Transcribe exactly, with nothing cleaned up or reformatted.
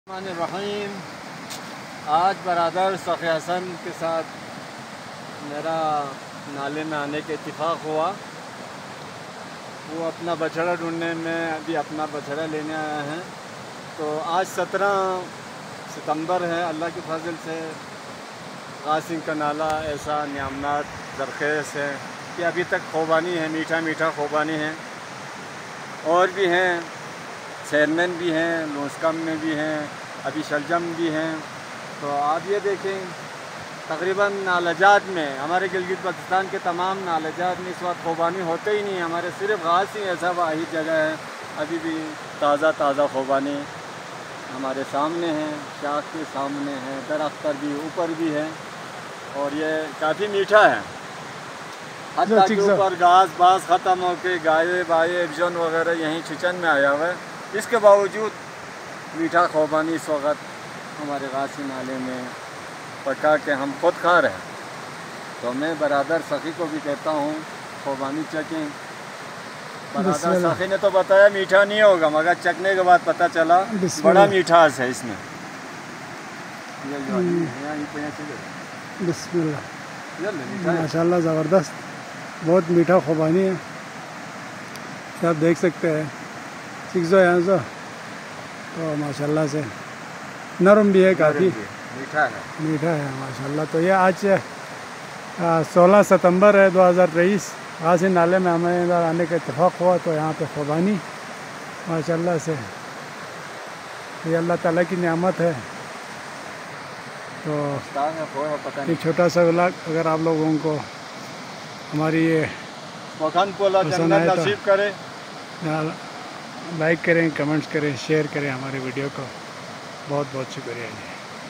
الرحیم آج برادر سخی حسن کے ساتھ میرا نالے میں آنے کا اتفاق ہوا۔ وہ اپنا بچڑا ڈھونڈنے میں ابھی اپنا بچڑا لینے آیا ہیں۔ تو آج سترہ ستمبر ہے۔ اللہ کے فضل سے قاسم کا نالہ ایسا نعمت زرخیز ہے کہ ابھی تک خوبانی ہے، میٹھا میٹھا خوبانی ہے۔ اور بھی ہیں، چیئرمین بھی ہیں، لوسکم میں بھی ہیں، ابھی شلجم بھی ہیں۔ تو آپ یہ دیکھیں تقریباً نالجات میں ہمارے گلگت بلتستان کے تمام نالجات میں اس وقت خوبانی ہوتے ہی نہیں، ہمارے صرف غاز ہی ایسا واحد جگہ ہے ابھی بھی تازہ تازہ خوبانی ہمارے سامنے ہیں، شاخ کے سامنے ہے، درخت پر بھی اوپر بھی ہے، اور یہ کافی میٹھا ہے۔ حتیٰ کہ اوپر گھاس باس ختم ہو کے گائے بائے ایبجن وغیرہ یہیں چچن میں آیا ہوا ہے، اس کے باوجود میٹھا خوبانی اس وقت ہمارے غاسی نالے میں پکا کے ہم خود کھا رہے ہیں۔ تو میں برادر سخی کو بھی کہتا ہوں خوبانی چکیں۔ برادر سخی نے تو بتایا میٹھا نہیں ہوگا، مگر چکنے کے بعد پتہ چلا بڑا میٹھاس ہے اس میں۔ بسم اللہ، ماشاء اللہ زبردست، بہت میٹھا خوبانی ہے، آپ دیکھ سکتے ہیں سکسو یہاں سے، تو ماشاء اللہ سے نرم بھی ہے، کافی میٹھا ہے میٹھا ہے ماشاء اللہ۔ تو یہ آج سولہ ستمبر ہے دو ہزار تیئیس، غازی نالے میں ہمیں ادھر آنے کا اتفاق ہوا، تو یہاں پہ خوبانی ماشاء اللہ سے یہ اللہ تعالیٰ کی نعمت ہے۔ تو یہ چھوٹا سا ولاگ اگر آپ لوگوں کو ہماری یہ پسند آئے تو لائک کریں، کمنٹس کریں، شیئر کریں ہماری ویڈیو کو۔ بہت بہت شکریہ جی۔